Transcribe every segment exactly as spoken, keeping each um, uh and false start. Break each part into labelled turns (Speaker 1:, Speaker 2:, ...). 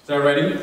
Speaker 1: So ready?
Speaker 2: Yes.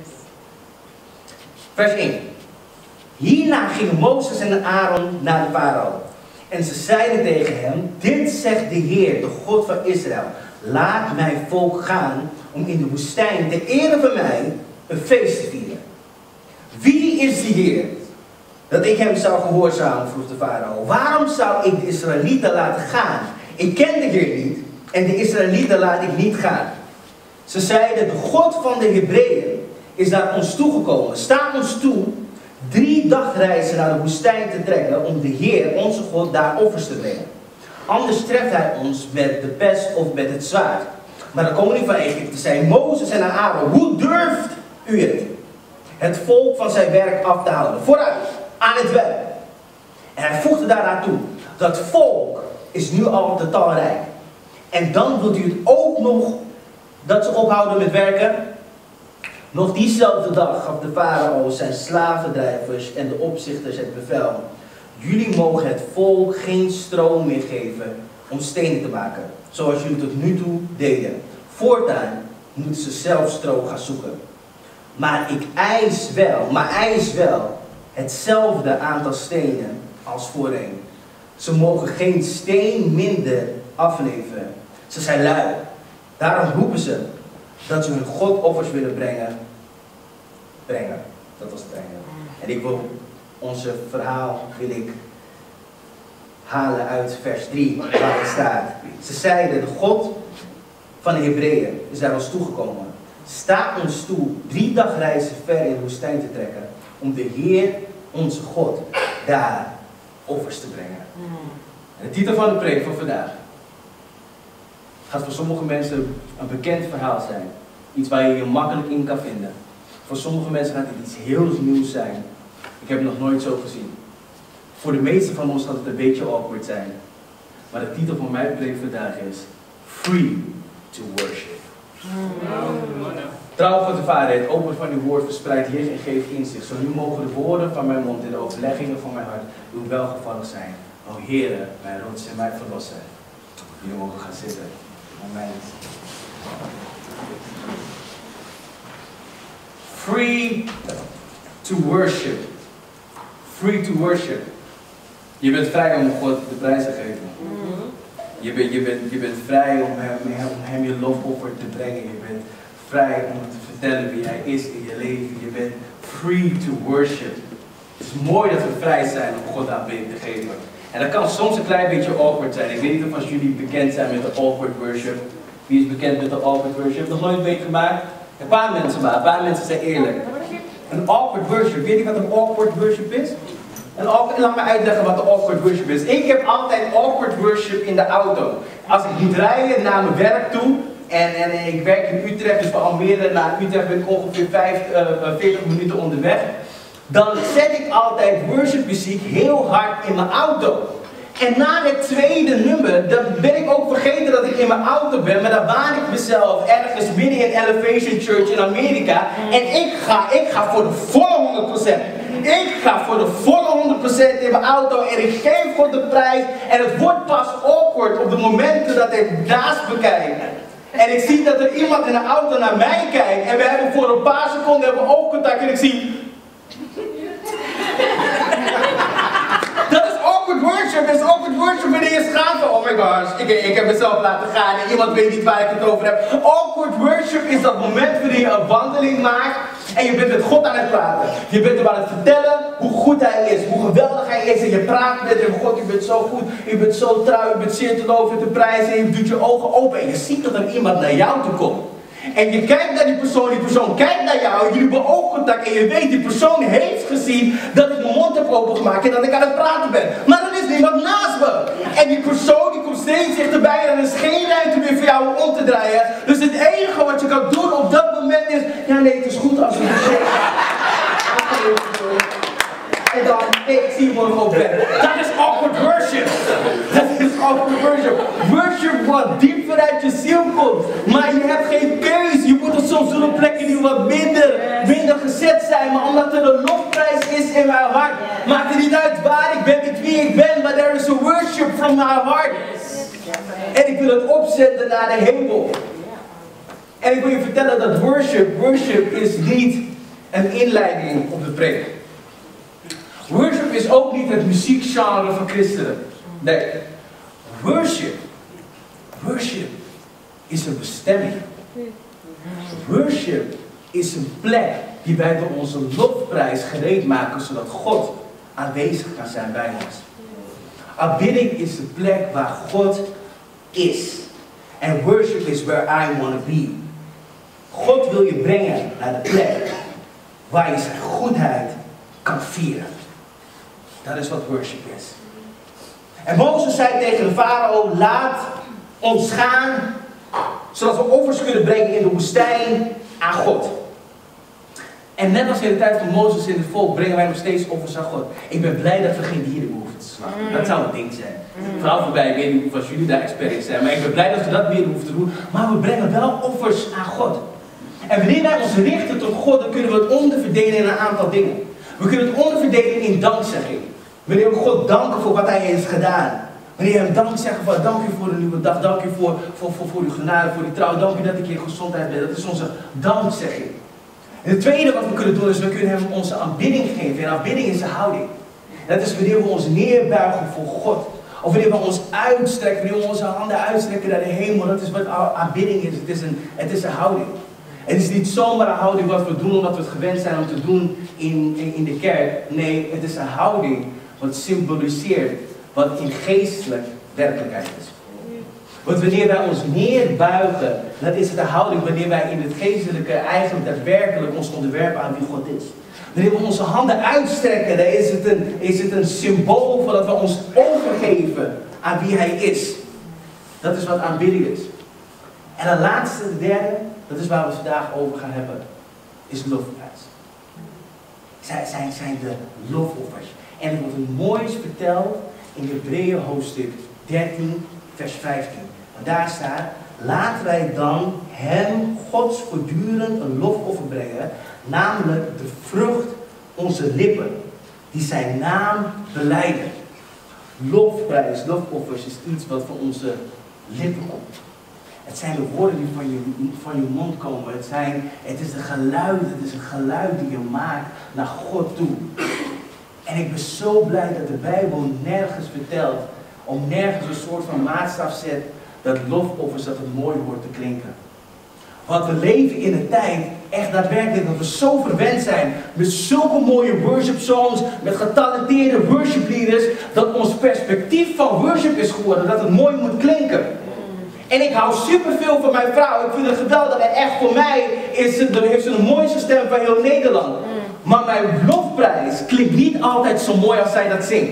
Speaker 3: Vers één. Hierna gingen Mozes en Aaron naar de farao. En ze zeiden tegen hem, dit zegt de Heer, de God van Israël. Laat mijn volk gaan om in de woestijn ter ere van mij een feest te vieren. Wie is die Heer? Dat ik hem zou gehoorzamen, vroeg de farao. Waarom zou ik de Israëlieten laten gaan? Ik ken de Heer niet en de Israëlieten laat ik niet gaan. Ze zeiden, de God van de Hebreeën is naar ons toegekomen. Sta ons toe drie dagreizen naar de woestijn te trekken om de Heer, onze God, daar offers te brengen. Anders treft hij ons met de pest of met het zwaard. Maar de koning van Egypte zei, Mozes en Aaron, hoe durft u het? Het volk van zijn werk af te houden. Vooruit, aan het werk. En hij voegde daaraan toe, dat volk is nu al te talrijk. En dan wilt u het ook nog dat ze ophouden met werken? Nog diezelfde dag gaf de farao zijn slavendrijvers en de opzichters het bevel. Jullie mogen het volk geen stro meer geven om stenen te maken, zoals jullie tot nu toe deden. Voortaan moeten ze zelf stro gaan zoeken. Maar ik eis wel, maar eis wel hetzelfde aantal stenen als voorheen. Ze mogen geen steen minder afleveren. Ze zijn lui. Daarom roepen ze dat ze hun God offers willen brengen. Brengen. Dat was het brengen. En ik wil onze verhaal wil ik halen uit vers drie, waar het staat. Ze zeiden, de God van de Hebreeën is naar ons toegekomen. Sta ons toe drie dagreizen ver in de woestijn te trekken, om de Heer, onze God, daar offers te brengen. En de titel van de preek van vandaag gaat voor sommige mensen een bekend verhaal zijn. Iets waar je je makkelijk in kan vinden. Voor sommige mensen gaat het iets heel nieuws zijn. Ik heb het nog nooit zo gezien. Voor de meeste van ons gaat het een beetje awkward zijn. Maar de titel van mijn preek vandaag is Free to Worship. Trouw God de Vader, het openen van uw woord verspreidt licht en geeft inzicht. Zo nu mogen de woorden van mijn mond en de overleggingen van mijn hart uw welgevallig zijn. O Heere, mijn rots en mijn verlosser. Jullie mogen gaan zitten. Amen. Free to worship. Free to worship. Je bent vrij om God de prijs te geven. Je bent, je bent, je bent vrij om hem, om hem je lofoffer te brengen. Je bent vrij om te vertellen wie hij is in je leven. Je bent free to worship. Het is mooi dat we vrij zijn om God aanbidding te geven. En dat kan soms een klein beetje awkward zijn. Ik weet niet of als jullie bekend zijn met de awkward worship. Wie is bekend met de awkward worship? Nog nooit meegemaakt? Een paar mensen maar, een paar mensen zijn eerlijk. Een awkward worship, weet je wat een awkward worship is? Een awkward, laat me uitleggen wat de awkward worship is. Ik heb altijd awkward worship in de auto. Als ik moet rijden naar mijn werk toe, en, en ik werk in Utrecht, dus van Almere naar Utrecht ben ik ongeveer vijfenveertig minuten onderweg. Dan zet ik altijd worship muziek heel hard in mijn auto. En na het tweede nummer, dan ben ik ook vergeten dat ik in mijn auto ben, maar dan waan ik mezelf ergens midden in Elevation Church in Amerika. En ik ga, ik ga voor de volle honderd procent. Ik ga voor de volle honderd procent in mijn auto en ik geef God de prijs. En het wordt pas awkward op de momenten dat ik naast me kijk. En ik zie dat er iemand in de auto naar mij kijkt. En we hebben voor een paar seconden hebben we oogcontact en ik zie... Dat is awkward worship, dat is awkward worship wanneer je schaamt van, oh my gosh, ik, ik heb mezelf laten gaan en iemand weet niet waar ik het over heb. Awkward worship is dat moment wanneer je een wandeling maakt en je bent met God aan het praten. Je bent hem aan het vertellen hoe goed hij is, hoe geweldig hij is en je praat met hem. God, je bent zo goed, je bent zo trouw, je bent zeer te loven te prijzen en je doet je ogen open en je ziet dat er iemand naar jou toe komt. En je kijkt naar die persoon, die persoon kijkt naar jou, jullie hebben oogcontact en je weet, die persoon heeft gezien dat ik mijn mond heb opengemaakt en dat ik aan het praten ben. Maar er is niemand naast me. En die persoon die komt steeds dichterbij en er is geen ruimte meer voor jou om te draaien. Dus het enige wat je kan doen op dat moment is, ja nee, het is goed als we het zeggen. En dan, nee, ik zie je morgen op weg. Dat is awkward worship. Dat is awkward worship. Worship wat diep vanuit je ziel komt. Maar je hebt geen keus. Je moet het soms doen op plekken die wat minder, minder gezet zijn. Maar omdat er een lofprijs is in mijn hart. Maakt het niet uit waar ik ben, met wie ik ben. Maar there is a worship from my heart. En ik wil het opzetten naar de hemel. En ik wil je vertellen dat worship, worship is niet een inleiding op de preek. Worship is ook niet het muziekgenre van christenen. Nee. Worship, worship is een bestemming. Worship is een plek die wij door onze lofprijs gereed maken, zodat God aanwezig kan zijn bij ons. Aanbidding is de plek waar God is. En worship is where I want to be. God wil je brengen naar de plek waar je zijn goedheid kan vieren. Dat is wat worship is. En Mozes zei tegen de farao, laat ons gaan, zodat we offers kunnen brengen in de woestijn aan God. En net als in de tijd van Mozes in het volk brengen wij nog steeds offers aan God. Ik ben blij dat we geen dieren hoeven te slachten. Dat zou een ding zijn. Vooral voorbij, ik weet niet of jullie daar expert in zijn, maar ik ben blij dat we dat meer hoeven te doen. Maar we brengen wel offers aan God. En wanneer wij ons richten tot God, dan kunnen we het onderverdelen in een aantal dingen. We kunnen het onderverdelen in dankzegging. Wanneer we God danken voor wat hij heeft gedaan. Wanneer we hem dank zeggen van dank u voor de nieuwe dag, dank u voor, voor, voor, voor uw genade, voor die trouw, dank u dat ik in gezondheid ben. Dat is onze dankzegging. En het tweede wat we kunnen doen is, we kunnen hem onze aanbidding geven. En aanbidding is een houding. Dat is wanneer we ons neerbuigen voor God. Of wanneer we ons uitstrekken, wanneer we onze handen uitstrekken naar de hemel. Dat is wat aanbidding is. Het is een, het is een houding. Het is niet zomaar een houding wat we doen omdat we het gewend zijn om te doen in, in, in de kerk. Nee, het is een houding wat symboliseert wat in geestelijk werkelijkheid is. Want wanneer wij ons neerbuigen, dat is het de houding wanneer wij in het geestelijke eigenlijk daadwerkelijk ons onderwerpen aan wie God is. Wanneer we onze handen uitstrekken, dan is het een, is het een symbool van dat we ons overgeven aan wie hij is. Dat is wat aanbidding is. En de laatste, de derde, dat is waar we het vandaag over gaan hebben, is lofprijs. Zij zijn, zijn de lofoffers. En er wordt het moois verteld in Hebreeën hoofdstuk dertien, vers vijftien. En daar staat, laten wij dan hem, Gods voortdurend een lofoffer brengen, namelijk de vrucht onze lippen, die zijn naam belijden. Lofprijs, lofoffers is iets wat van onze lippen komt. Het zijn de woorden die van je, van je mond komen. Het, zijn, het is de geluid, het is een geluid die je maakt naar God toe. En ik ben zo blij dat de Bijbel nergens vertelt, om nergens een soort van maatstaf zet, dat lofoffers dat het mooi hoort te klinken. Want we leven in een tijd, echt daadwerkelijk, dat we zo verwend zijn met zulke mooie worship songs, met getalenteerde worship leaders, dat ons perspectief van worship is geworden, dat het mooi moet klinken. En ik hou superveel van mijn vrouw, ik vind het geweldig en echt voor mij is het, heeft ze de mooiste stem van heel Nederland. Maar mijn lofprijs klinkt niet altijd zo mooi als zij dat zingt.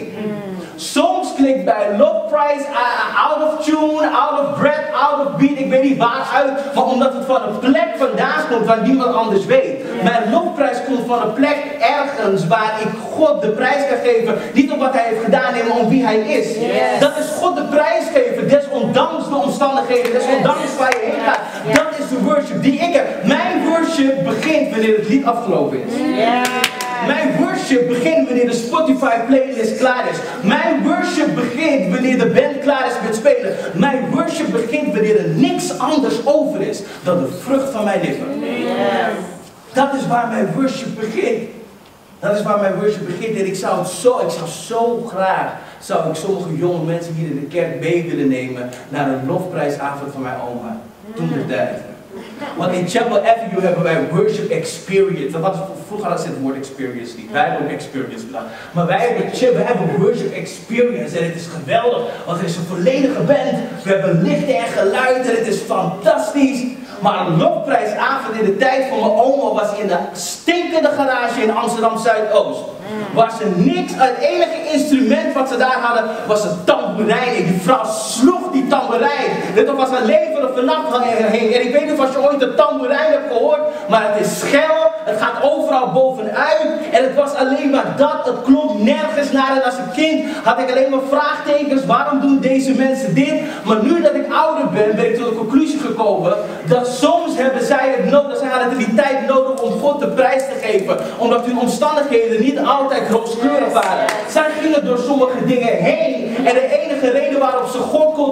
Speaker 3: Soms klinkt bij lofprijs out of tune, out of breath, out of beat, ik weet niet waaruit, maar omdat het van een plek vandaan komt waar niemand anders weet. Mijn lofprijs komt van een plek ergens waar ik God de prijs kan geven, niet op wat hij heeft gedaan, maar om wie hij is. Yes. Dat is God de prijs geven, desondanks de omstandigheden, desondanks waar je heen gaat. Dat is de worship die ik heb. Mijn worship begint wanneer het lied afgelopen is. Yeah. Mijn worship begint wanneer de Spotify playlist klaar is. Mijn worship begint wanneer de band klaar is met spelen. Mijn worship begint wanneer er niks anders over is dan de vrucht van mijn lippen. Yes. Dat is waar mijn worship begint. Dat is waar mijn worship begint. En ik zou het zo, ik zou zo graag, zou ik sommige jonge mensen hier in de kerk mee willen nemen naar een lofprijsavond van mijn oma. Toen de tijd. Want in Chapel Avenue hebben wij worship experience. Wat, vroeger hadden ze het woord experience niet. Wij hebben ook experience bedacht. Maar wij hebben, we hebben worship experience en het is geweldig. Want het is een volledige band. We hebben lichten en geluid en het is fantastisch. Maar een lofprijsavond in de tijd van mijn oma was in de stinkende garage in Amsterdam Zuidoost. Was er niks, het enige instrument wat ze daar hadden was een tamboerijn. En die vrouw sloeg die tamboerijn. Dit was een leven of een nacht heen. En ik weet niet of je ooit de tamboerijn hebt gehoord, maar het is schel, het gaat overal bovenuit. En het was alleen maar dat, het klonk nergens naar. En als een kind had ik alleen maar vraagtekens, waarom doen deze mensen dit? Maar nu dat ik ouder ben, ben ik tot de conclusie gekomen dat soms hebben zij het nodig, zij hadden die tijd nodig om God de prijs te geven. Omdat hun omstandigheden niet altijd rooskleurig waren. Zij gingen door sommige dingen heen. En de enige reden waarop ze God konden vinden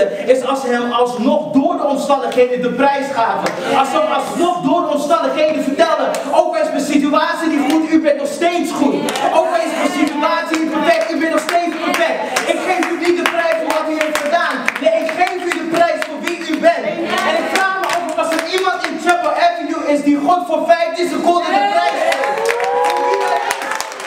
Speaker 3: liefde is als ze hem alsnog door de omstandigheden de prijs gaven. Als ze hem alsnog door de omstandigheden vertelden, ook al is mijn situatie niet goed, u bent nog steeds goed. Ook al is mijn situatie niet perfect, u bent nog steeds perfect. Ik geef u niet de prijs voor wat u heeft gedaan. Nee, ik geef u de prijs voor wie u bent. En ik vraag me af als er iemand in Chapel Avenue is die God voor vijftien seconden de prijs geeft. Voor wie hij is.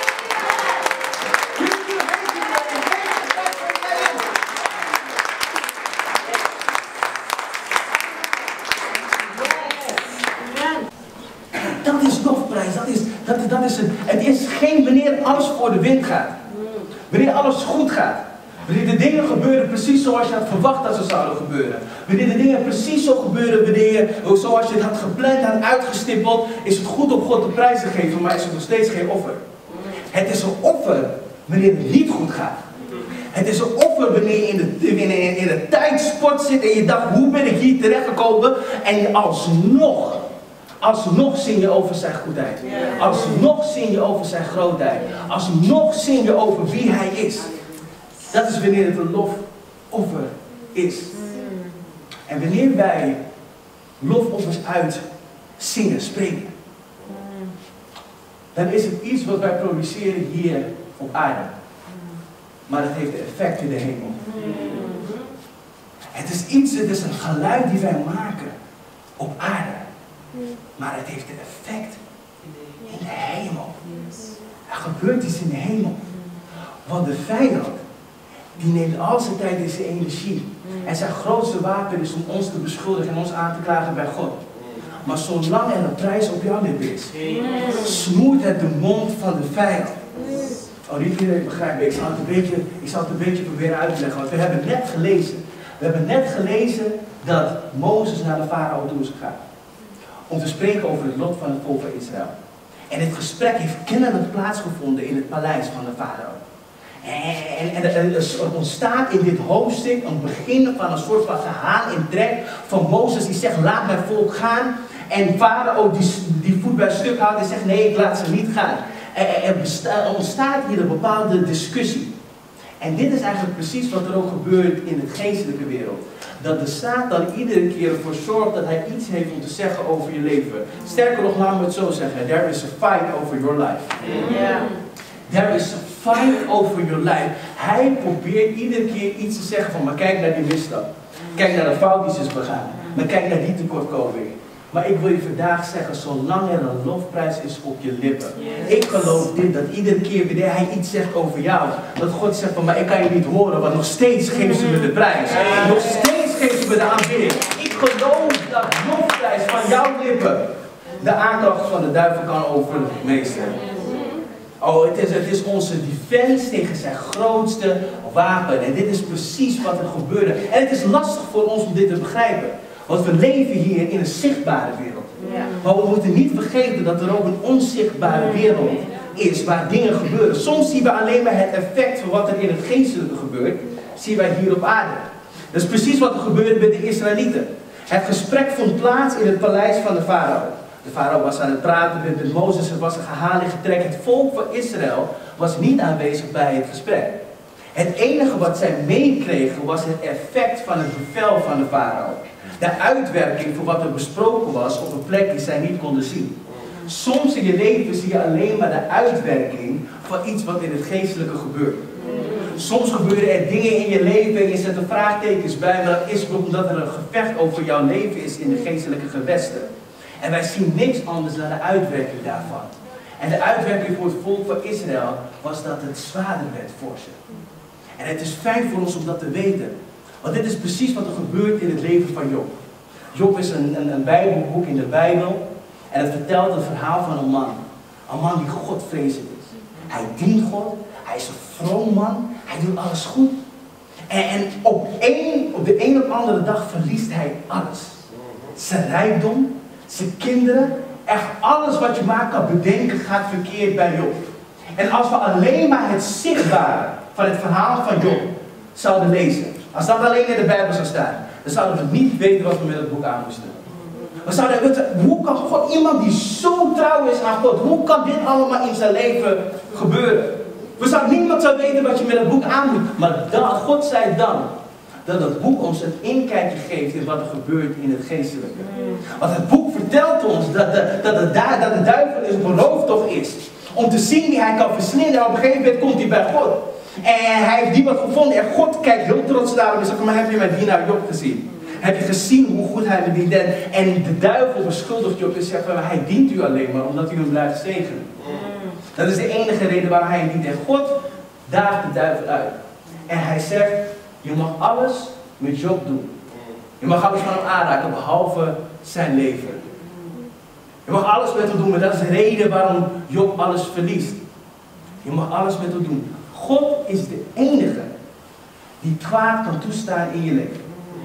Speaker 3: Dat is lofprijs, dat is, dat, dat is het. Het is geen wanneer alles voor de wind gaat. Wanneer alles goed gaat. Wanneer de dingen gebeuren precies zoals je had verwacht dat ze zouden gebeuren. Wanneer de dingen precies zo gebeuren wanneer je, zoals je het had gepland en uitgestippeld, is het goed om God de prijs te geven, maar is het nog steeds geen offer. Het is een offer wanneer het niet goed gaat. Het is een offer wanneer je in de, in, in, in de tijdsport zit en je dacht, hoe ben ik hier terechtgekomen? En je alsnog, alsnog zing je over zijn goedheid. Alsnog zing je over zijn grootheid. Alsnog zing je over wie hij is. Dat is wanneer het een lofoffer is. En wanneer wij lofoffers uit zingen, spreken, dan is het iets wat wij produceren hier op aarde. Maar het heeft effect in de hemel. Het is iets, het is een geluid die wij maken op aarde. Maar het heeft een effect in de hemel. Er gebeurt iets in de hemel. Want de vijand, die neemt al zijn tijd en zijn energie. En zijn grootste wapen is om ons te beschuldigen en ons aan te klagen bij God. Maar zolang er een prijs op jouw lippen is, snoert het de mond van de vijand. Oh, niet iedereen begrijpt. Ik zal het een beetje, ik zal het een beetje proberen uit te leggen. Want we hebben net gelezen. We hebben net gelezen dat Mozes naar de farao toe is gegaan. Om te spreken over het lot van het volk van Israël. En dit gesprek heeft kennelijk plaatsgevonden in het paleis van de farao. En, en, en er ontstaat in dit hoofdstuk een begin van een soort van gehaan in trek van Mozes die zegt, laat mijn volk gaan. En farao die, die voet bij stuk houdt en zegt, nee, ik laat ze niet gaan. Er, er, besta, er ontstaat hier een bepaalde discussie. En dit is eigenlijk precies wat er ook gebeurt in de geestelijke wereld. Dat de Satan iedere keer ervoor zorgt dat hij iets heeft om te zeggen over je leven. Sterker nog, laten we het zo zeggen. There is a fight over your life. Yeah. There is a fight over your life. Hij probeert iedere keer iets te zeggen van, maar kijk naar die misstap. Kijk naar de fout die ze is begaan. Maar kijk naar die tekortkoming. Maar ik wil je vandaag zeggen, zolang er een lofprijs is op je lippen. Yes. Ik geloof dit, dat iedere keer wanneer hij iets zegt over jou, dat God zegt van, maar ik kan je niet horen, want nog steeds geeft ze me de prijs. Yeah. Nog steeds geeft ze me de aanbidding. Ik geloof dat lofprijs van jouw lippen de aanklacht van de duivel kan overmeesteren. Oh, het is, het is onze defense tegen zijn grootste wapen. En dit is precies wat er gebeurde. En het is lastig voor ons om dit te begrijpen. Want we leven hier in een zichtbare wereld. Ja. Maar we moeten niet vergeten dat er ook een onzichtbare wereld is waar dingen gebeuren. Soms zien we alleen maar het effect van wat er in het geestelijke gebeurt, zien wij hier op aarde. Dat is precies wat er gebeurde met de Israëlieten. Het gesprek vond plaats in het paleis van de farao. De farao was aan het praten met, met Mozes, er was een gehaal in getrek. Het volk van Israël was niet aanwezig bij het gesprek. Het enige wat zij meekregen was het effect van het bevel van de farao. De uitwerking voor wat er besproken was op een plek die zij niet konden zien. Soms in je leven zie je alleen maar de uitwerking van iets wat in het geestelijke gebeurt. Soms gebeuren er dingen in je leven en je zet er vraagtekens bij, maar dat is omdat er een gevecht over jouw leven is in de geestelijke gewesten. En wij zien niks anders dan de uitwerking daarvan. En de uitwerking voor het volk van Israël was dat het zwaarder werd voor ze. En het is fijn voor ons om dat te weten. Want dit is precies wat er gebeurt in het leven van Job. Job is een, een, een bijbelboek in de Bijbel. En het vertelt het verhaal van een man. Een man die godvrezend is. Hij dient God. Hij is een vroom man. Hij doet alles goed. En, en op, één, op de een of andere dag verliest hij alles. Zijn rijkdom, zijn kinderen. Echt alles wat je maar kan bedenken gaat verkeerd bij Job. En als we alleen maar het zichtbare van het verhaal van Job zouden lezen. Als dat alleen in de Bijbel zou staan, dan zouden we niet weten wat we met het boek aan moesten. We zouden weten, hoe kan God, iemand die zo trouw is aan God, hoe kan dit allemaal in zijn leven gebeuren? We zouden niemand zou weten wat je met het boek aan moet. Maar dan, God zei dan, dat het boek ons een inkijkje geeft in wat er gebeurt in het geestelijke. Want het boek vertelt ons dat de, dat de, dat de duivel een berooftocht is. Om te zien wie hij kan verslinden. En op een gegeven moment komt hij bij God. En hij heeft die wat gevonden. En God kijkt heel trots daarop en zegt, maar heb je mijn dienaar Job gezien? Heb je gezien hoe goed hij me dient? En de duivel beschuldigt Job en zegt, maar hij dient u alleen maar omdat u hem blijft zegenen. Dat is de enige reden waarom hij hem dient. En God daagt de duivel uit. En hij zegt, je mag alles met Job doen. Je mag alles van hem aanraken, behalve zijn leven. Je mag alles met hem doen, maar dat is de reden waarom Job alles verliest. Je mag alles met hem doen. God is de enige die kwaad kan toestaan in je leven.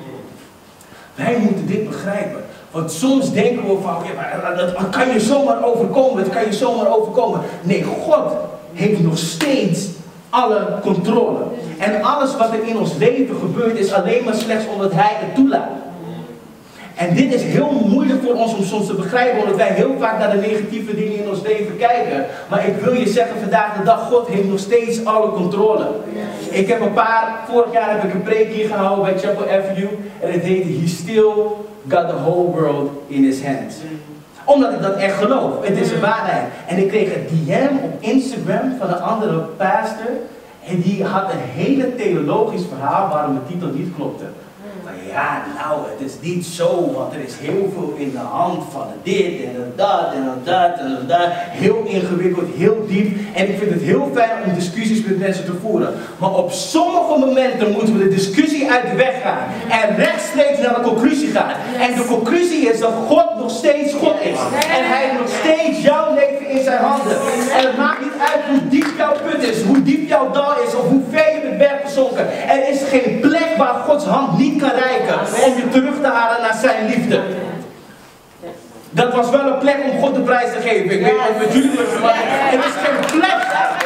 Speaker 3: Wij moeten dit begrijpen. Want soms denken we van, ja, maar dat kan je zomaar overkomen, dat kan je zomaar overkomen. Nee, God heeft nog steeds alle controle. En alles wat er in ons leven gebeurt is alleen maar slechts omdat Hij het toelaat. En dit is heel moeilijk voor ons om soms te begrijpen, omdat wij heel vaak naar de negatieve dingen in ons leven kijken. Maar ik wil je zeggen vandaag de dag, God heeft nog steeds alle controle. Ik heb een paar, vorig jaar heb ik een preek hier gehouden bij Chapel Avenue. En het heette, He still got the whole world in his hands. Omdat ik dat echt geloof. Het is een waarheid. En ik kreeg een D M op Instagram van een andere pastor. En die had een hele theologisch verhaal waarom de titel niet klopte. Van ja, nou, het is niet zo, want er is heel veel in de hand van dit en dat en dat en dat. Heel ingewikkeld, heel diep. En ik vind het heel fijn om discussies met mensen te voeren. Maar op sommige momenten moeten we de discussie uit de weg gaan. En rechtstreeks naar de conclusie gaan. En de conclusie is dat God nog steeds God is. En Hij heeft nog steeds jouw leven in zijn handen. En het maakt niet uit hoe diep jouw put is, hoe diep jouw dal is, of hoe ver je bent weggezonken. Er is geen plek waar Gods hand niet kan reiken om je terug te halen naar zijn liefde. Dat was wel een plek om God de prijs te geven. Ik weet niet wat met jullie doen, maar het is geen plek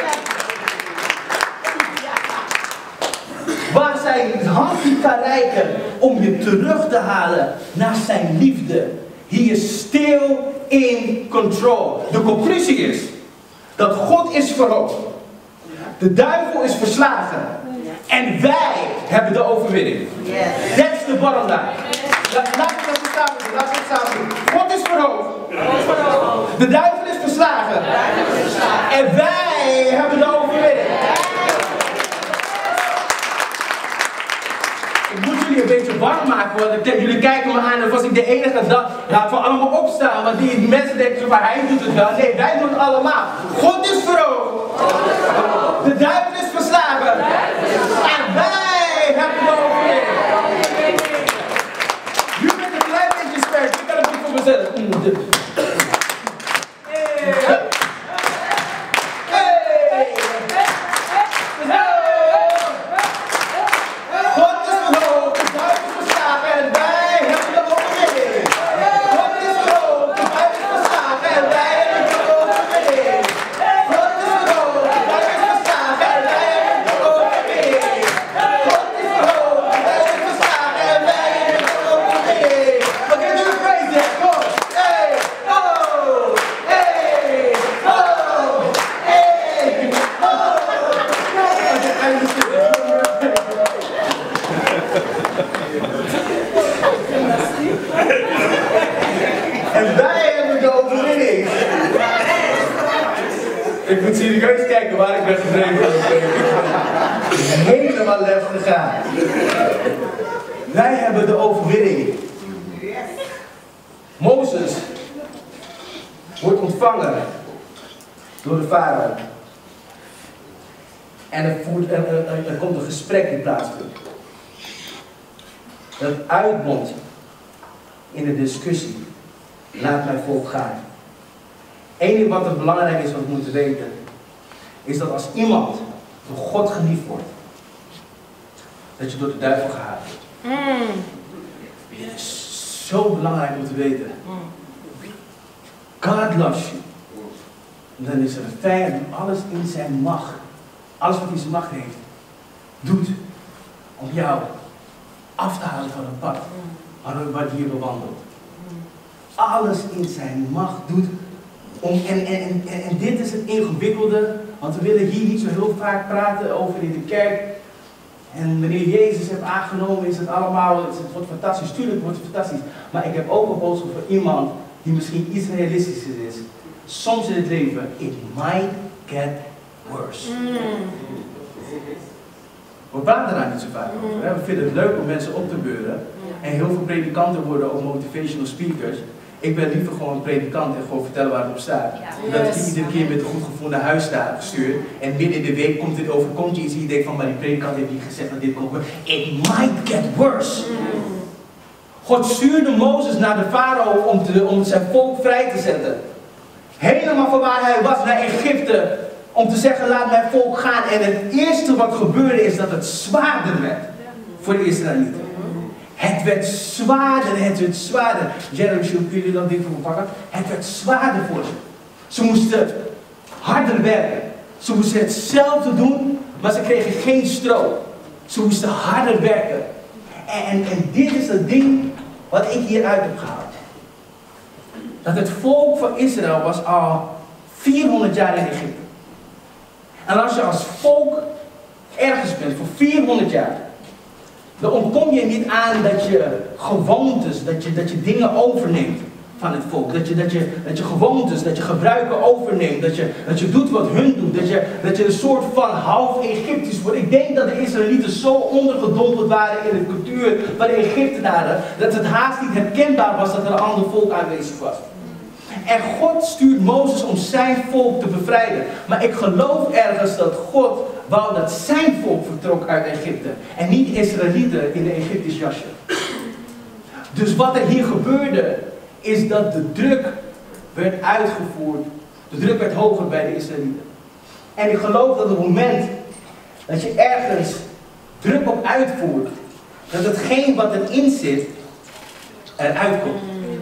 Speaker 3: waar zijn hand niet kan reiken om je terug te halen naar zijn liefde. He is still in control. De conclusie is dat God is verhoogd. De duivel is verslagen. En wij hebben de overwinning. Yes. That's the bottom line. Laten we het samen doen. Laten we het samen doen. God is verhoogd. De duivel is verslagen. En wij hebben de overwinning. Ik moet jullie een beetje warm maken, want ik, jullie kijken me aan en was ik de enige dat laten we allemaal opstaan, want die mensen denken zo van hij doet het wel. Nee, wij doen het allemaal. God is verhoogd. De duivel is verslagen. En wij hebben de overwinning. Nu ben ik een klein beetje sterk. Ik kan het niet voor mezelf. Hey. En wij hebben de overwinning. Ik moet serieus kijken waar ik ben gebleven. Helemaal lef gegaan. Wij hebben de overwinning. Mozes wordt ontvangen door de farao. En er, voert, er, er, er komt een gesprek die plaatsvindt. Dat uitmondt in de discussie. Laat mijn volk gaan. Eén ding wat er belangrijk is wat we moeten weten, is dat als iemand door God geliefd wordt, dat je door de duivel gehaald wordt. Mm. Het is zo belangrijk om te weten. God loves you. En dan is er een vijand die alles in zijn macht, alles wat hij in zijn macht heeft, doet om jou af te halen van een pad waar hij hier bewandelt. Alles in zijn macht doet om, en, en, en, en dit is het ingewikkelde, want we willen hier niet zo heel vaak praten over in de kerk. En wanneer Jezus heeft aangenomen, is het allemaal, het wordt fantastisch. Tuurlijk wordt het fantastisch. Maar ik heb ook een boodschap voor iemand die misschien iets realistischer is. Soms in het leven, it might get worse. Mm. We praten daar niet zo vaak over. Hè? We vinden het leuk om mensen op te beuren. En heel veel predikanten worden ook motivational speakers. Ik ben liever gewoon een predikant en gewoon vertellen waar het op staat. Ja. Dat ik iedere keer met een goed gevoel naar huis sta gestuurd. En midden in de week komt dit over, komt je iets en je denkt van, maar die predikant heeft niet gezegd dat dit komt. It might get worse. Mm. God stuurde Mozes naar de farao om, te, om zijn volk vrij te zetten. Helemaal van waar hij was naar Egypte. Om te zeggen, laat mijn volk gaan. En het eerste wat gebeurde is dat het zwaarder werd voor de Israëlieten. Het werd zwaarder, het werd zwaarder. Jeremy, kun je dat ding voor me pakken? Het werd zwaarder voor ze. Ze moesten harder werken. Ze moesten hetzelfde doen, maar ze kregen geen stro. Ze moesten harder werken. En, en dit is het ding wat ik hieruit heb gehaald. Dat het volk van Israël was al vierhonderd jaar in Egypte. En als je als volk ergens bent voor vierhonderd jaar, dan ontkom je niet aan dat je gewoontes, dat je, dat je dingen overneemt van het volk. Dat je, dat, je, dat je gewoontes, dat je gebruiken overneemt. Dat je, dat je doet wat hun doen. Dat je, dat je een soort van half Egyptisch wordt. Ik denk dat de Israëlieten zo ondergedompeld waren in de cultuur van de Egyptenaren, dat het haast niet herkenbaar was dat er een ander volk aanwezig was. En God stuurt Mozes om zijn volk te bevrijden. Maar ik geloof ergens dat God wou dat zijn volk vertrok uit Egypte. En niet Israëlieten in een Egyptisch jasje. Dus wat er hier gebeurde, is dat de druk werd uitgevoerd. De druk werd hoger bij de Israëlieten. En ik geloof dat op het moment dat je ergens druk op uitvoert, dat hetgeen wat erin zit, eruit komt.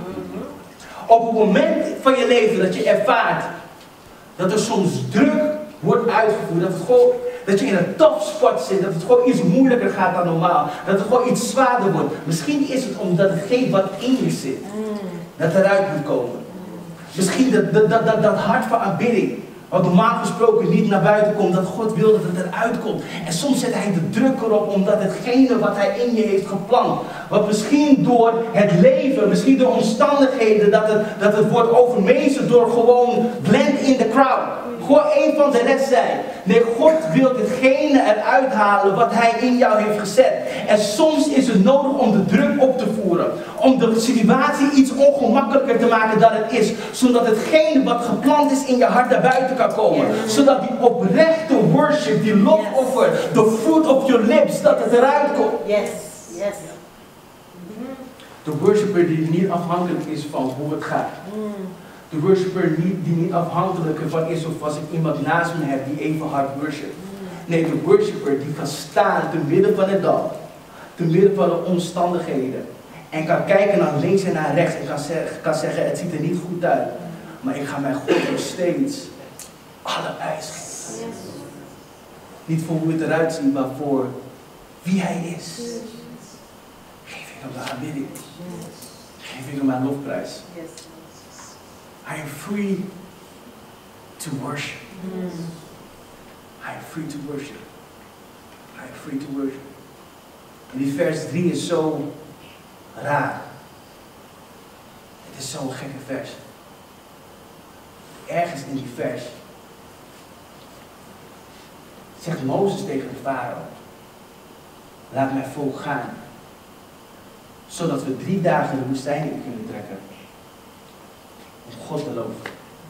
Speaker 3: Op het moment van je leven dat je ervaart dat er soms druk wordt uitgevoerd, dat, het gewoon, dat je in een tough spot zit, dat het gewoon iets moeilijker gaat dan normaal, dat het gewoon iets zwaarder wordt. Misschien is het omdat hetgeen wat in je zit, dat eruit moet komen. Misschien dat, dat, dat, dat, dat hart van aanbidding, wat normaal gesproken niet naar buiten komt, dat God wil dat het eruit komt. En soms zet hij de druk erop omdat hetgene wat hij in je heeft geplant, wat misschien door het leven, misschien door omstandigheden, dat het, dat het wordt overmeesterd door gewoon blend in the crowd. Gewoon één van de rest zijn. Nee, God wil hetgene eruit halen wat hij in jou heeft gezet. En soms is het nodig om de druk op te voeren. Om de situatie iets ongemakkelijker te maken dan het is. Zodat hetgene wat geplant is in je hart naar buiten kan komen. Yes. Zodat die oprechte worship, die lofoffer, yes. The fruit of your lips, dat het eruit komt.
Speaker 1: Yes, yes.
Speaker 3: De worshipper die niet afhankelijk is van hoe het gaat. Mm. De worshipper niet, die niet afhankelijk van is of als ik iemand naast me heb die even hard worship. Nee, de worshipper die kan staan te midden van het dal. Te midden van de omstandigheden. En kan kijken naar links en naar rechts. En kan, zeg, kan zeggen, het ziet er niet goed uit. Maar ik ga mijn God nog steeds alle prijs geven. Niet voor hoe het eruit ziet, maar voor wie hij is. Geef ik hem de aanbidding. Geef ik hem mijn lofprijs. I am free to worship. Mm. I am free to worship. I am free to worship. En die vers drie is zo raar. Het is zo'n gekke vers. Ergens in die vers zegt Mozes tegen de farao: laat mijn volk gaan, zodat we drie dagen de woestijn in kunnen trekken. Om God te loven.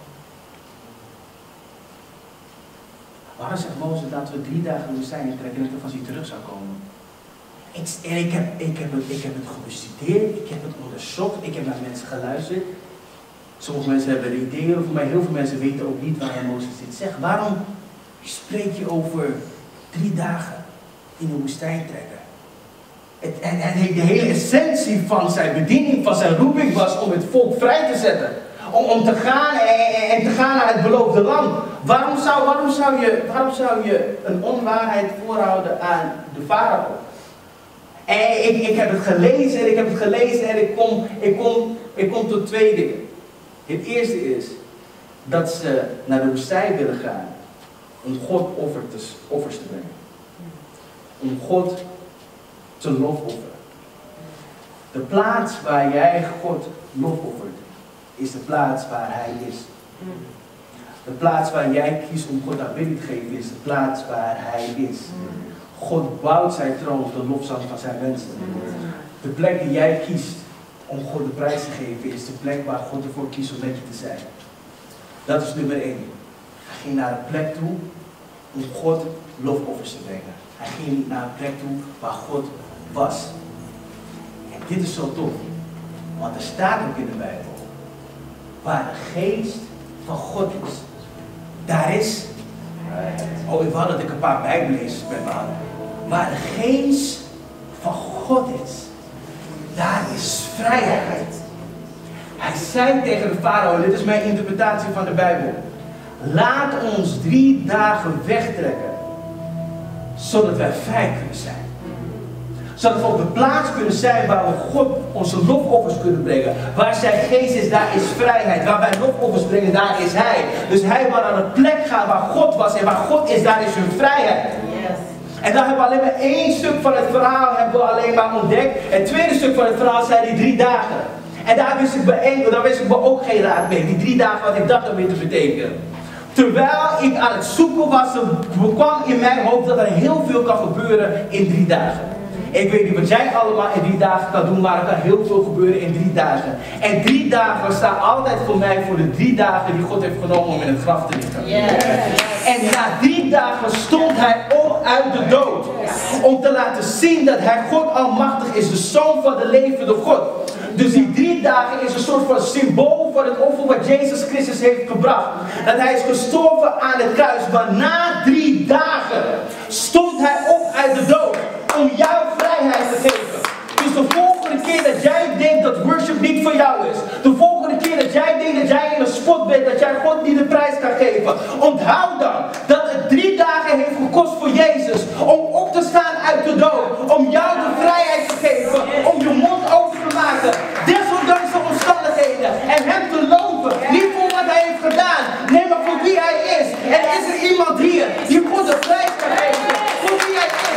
Speaker 3: Waarom zegt Mozes dat we drie dagen de woestijn intrekken en dat als hij terug zou komen? Ik, en ik heb, ik, heb het, ik heb het gebestudeerd, ik heb het onderzocht, ik heb naar mensen geluisterd. Sommige mensen hebben er ideeën over, maar heel veel mensen weten ook niet waar Mozes dit zegt. Waarom spreek je over drie dagen in de woestijn trekken? Het, en, en de hele essentie van zijn bediening, van zijn roeping was om het volk vrij te zetten. Om, om te gaan en, en te gaan naar het beloofde land. Waarom zou, waarom, zou je, waarom zou je een onwaarheid voorhouden aan de farao? En ik, ik heb het gelezen en ik heb het gelezen en ik kom, ik, kom, ik kom tot twee dingen. Het eerste is dat ze naar de woestijn willen gaan om God offer te, offers te brengen. om God te lofofferen. De plaats waar jij God lofoffert, is de plaats waar Hij is. De plaats waar jij kiest om God aanbidding te geven, is de plaats waar Hij is. God bouwt zijn troon op de lofzang van zijn mensen. De plek die jij kiest om God de prijs te geven, is de plek waar God ervoor kiest om met je te zijn. Dat is nummer één. Hij ging naar een plek toe om God lofoffers te brengen. Hij ging niet naar een plek toe waar God was. En dit is zo tof. Want er staat ook in de Bijbel. Waar de geest van God is. Daar is. Oh, ik wou dat ik een paar bijbellezers bij me had. Waar de geest van God is. Daar is vrijheid. Hij zei tegen de farao, dit is mijn interpretatie van de Bijbel. Laat ons drie dagen wegtrekken. Zodat wij vrij kunnen zijn. Zodat we op de plaats kunnen zijn waar we God onze lofoffers kunnen brengen. Waar zijn geest is, daar is vrijheid. Waar wij lofoffers brengen, daar is Hij. Dus Hij wil naar een plek gaan waar God was. En waar God is, daar is hun vrijheid. Yes. En daar hebben we alleen maar één stuk van het verhaal hebben we alleen maar ontdekt. Het tweede stuk van het verhaal zijn die drie dagen. En daar wist ik me, daar wist ik me ook geen raad mee. Die drie dagen, wat ik dacht dat weer te betekenen. Terwijl ik aan het zoeken was, kwam in mijn hoofd dat er heel veel kan gebeuren in drie dagen. Ik weet niet wat jij allemaal in drie dagen kan doen, maar er kan heel veel gebeuren in drie dagen. En drie dagen staan altijd voor mij voor de drie dagen die God heeft genomen om in het graf te liggen. Yes. En na drie dagen stond Hij op uit de dood. Om te laten zien dat Hij God almachtig is, de Zoon van de levende God. Dus die drie dagen is een soort van symbool van het offer wat Jezus Christus heeft gebracht. Dat Hij is gestorven aan het kruis. Maar na drie dagen stond Hij op uit de dood. Om jouw vrijheid te geven. Dus de volgende keer dat jij denkt dat worship niet voor jou is. De volgende keer dat jij denkt dat jij in een spot bent. Dat jij God niet de prijs kan geven. Onthoud dan dat het drie dagen heeft gekost voor Jezus. Om op te staan uit de dood. Om jou de vrijheid te geven. Om je mond open te maken. Desondanks de omstandigheden. En Hem te loven. Niet voor wat Hij heeft gedaan. Nee, maar voor wie Hij is. En is er iemand hier die God de prijs kan geven. Voor wie Hij is.